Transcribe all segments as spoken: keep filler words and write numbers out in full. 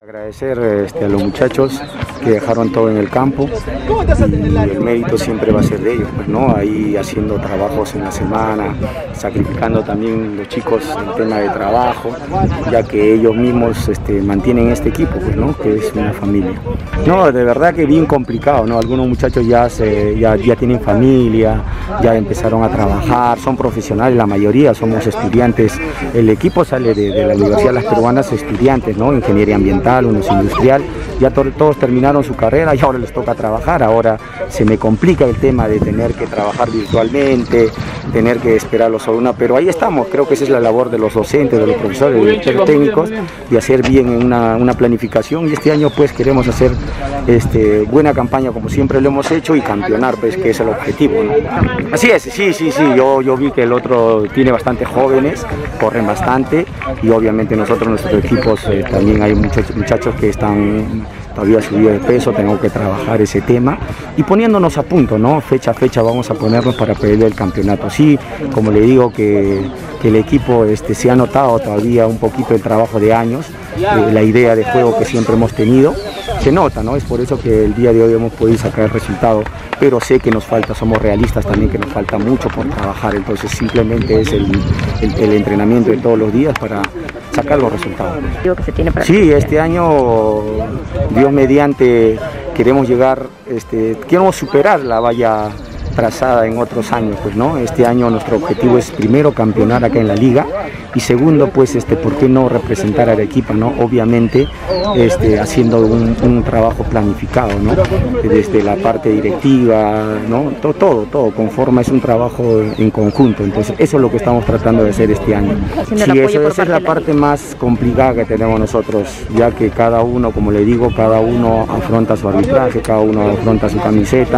Agradecer este, a los muchachos que dejaron todo en el campo y el mérito siempre va a ser de ellos, pues, ¿no? Ahí haciendo trabajos en la semana, sacrificando también los chicos el tema de trabajo, ya que ellos mismos este, mantienen este equipo, pues, ¿no? Que es una familia. No, de verdad que bien complicado, ¿no? Algunos muchachos ya, se, ya, ya tienen familia, ya empezaron a trabajar, son profesionales, la mayoría somos estudiantes. El equipo sale de, de la Universidad de las Peruanas, estudiantes, ¿no? Ingeniería ambiental, unos industrial, ya to todos terminaron su carrera y ahora les toca trabajar. Ahora se me complica el tema de tener que trabajar virtualmente, tener que esperarlos solo una, pero ahí estamos. Creo que esa es la labor de los docentes, de los profesores, de los técnicos, de hacer bien una, una planificación, y este año pues queremos hacer este, buena campaña como siempre lo hemos hecho y campeonar, pues, que es el objetivo, ¿no? Así es, sí, sí, sí, yo, yo vi que el otro tiene bastantes jóvenes, corren bastante, y obviamente nosotros, nuestros equipos, eh, también hay muchos muchachos que están todavía subidos de peso, tengo que trabajar ese tema y poniéndonos a punto, ¿no? Fecha a fecha vamos a ponernos para pelear el campeonato. Sí, como le digo, que, que el equipo este, se ha notado todavía un poquito el trabajo de años, eh, la idea de juego que siempre hemos tenido, se nota, ¿no? Es por eso que el día de hoy hemos podido sacar el resultado, pero sé que nos falta, somos realistas también, que nos falta mucho por trabajar, entonces simplemente es el, el, el entrenamiento de todos los días para sacar los resultados. Que se tiene para sí, este año, Dios mediante, queremos llegar, este, queremos superar la valla trazada en otros años, pues, ¿no? Este año nuestro objetivo es primero campeonar acá en la liga y segundo, pues, este, ¿por qué no representar a Arequipa, ¿no? Obviamente, este, haciendo un, un trabajo planificado, ¿no? Desde la parte directiva, ¿no? Todo, todo, todo conforma, es un trabajo en conjunto, entonces eso es lo que estamos tratando de hacer este año. Sí, eso, esa es la parte más complicada que tenemos nosotros, ya que cada uno, como le digo, cada uno afronta su arbitraje, cada uno afronta su camiseta,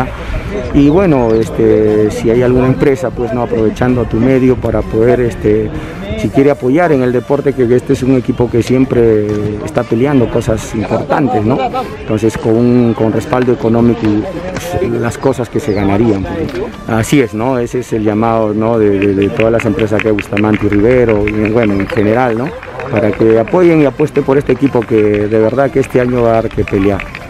y bueno, Este, si hay alguna empresa, pues, no, aprovechando tu medio para poder, este, si quiere apoyar en el deporte, que este es un equipo que siempre está peleando cosas importantes, ¿no? Entonces con, un, con respaldo económico, pues, las cosas que se ganarían, pues. Así es, ¿no? Ese es el llamado, ¿no? de, de, de todas las empresas que hay, Bustamante y Rivero, y, bueno, en general, ¿no? Para que apoyen y apuesten por este equipo que de verdad que este año va a dar que pelear.